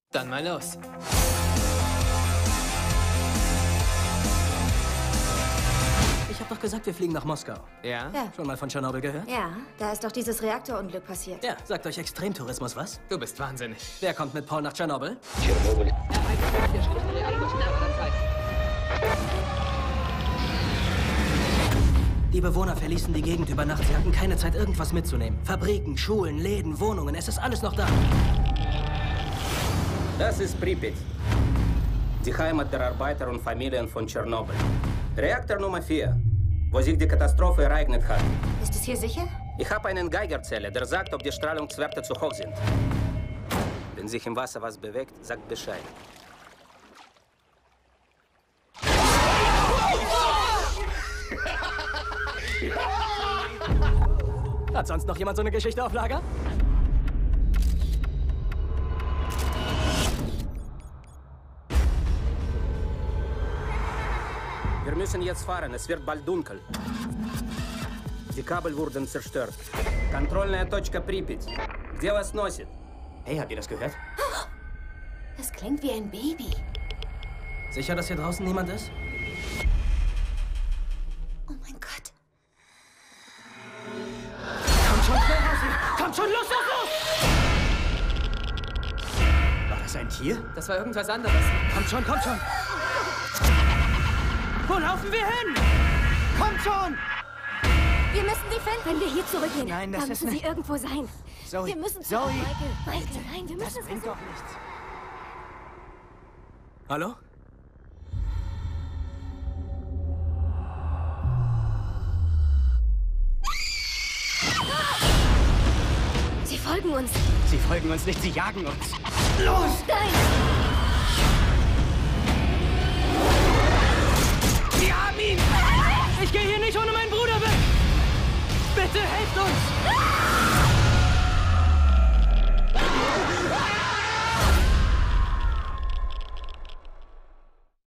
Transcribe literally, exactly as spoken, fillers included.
Dann mal los. Ich hab doch gesagt, wir fliegen nach Moskau. Ja? Ja. Schon mal von Tschernobyl gehört? Ja, da ist doch dieses Reaktorunglück passiert. Ja, sagt euch Extremtourismus was? Du bist wahnsinnig. Wer kommt mit Paul nach Tschernobyl? Tschernobyl. Die Bewohner verließen die Gegend über Nacht. Sie hatten keine Zeit, irgendwas mitzunehmen. Fabriken, Schulen, Läden, Wohnungen. Es ist alles noch da. Das ist Pripyat, die Heimat der Arbeiter und Familien von Tschernobyl. Reaktor Nummer vier, wo sich die Katastrophe ereignet hat. Ist es hier sicher? Ich habe einen Geigerzähler, der sagt, ob die Strahlungswerte zu hoch sind. Wenn sich im Wasser was bewegt, sagt Bescheid. Hat sonst noch jemand so eine Geschichte auf Lager? Wir müssen jetzt fahren, es wird bald dunkel. Die Kabel wurden zerstört. Kontrollная точка Pripyat. Где вас носит? Hey, habt ihr das gehört? Das klingt wie ein Baby. Sicher, dass hier draußen niemand ist? Oh mein Gott. Kommt schon, schnell, Hasi! Kommt schon, los, los, los! War das ein Tier? Das war irgendwas anderes. Kommt schon, kommt schon! Wo laufen wir hin? Kommt schon! Wir müssen sie finden. Wenn wir hier zurückgehen, Nein, das dann ist müssen nicht- sie irgendwo sein. Zoe, Wir müssen Zoe! zurück, Michael. Michael, nein, wir müssen Das es bringt versuchen. doch nichts. Hallo? Sie folgen uns. Sie folgen uns nicht, sie jagen uns. Los! Nein!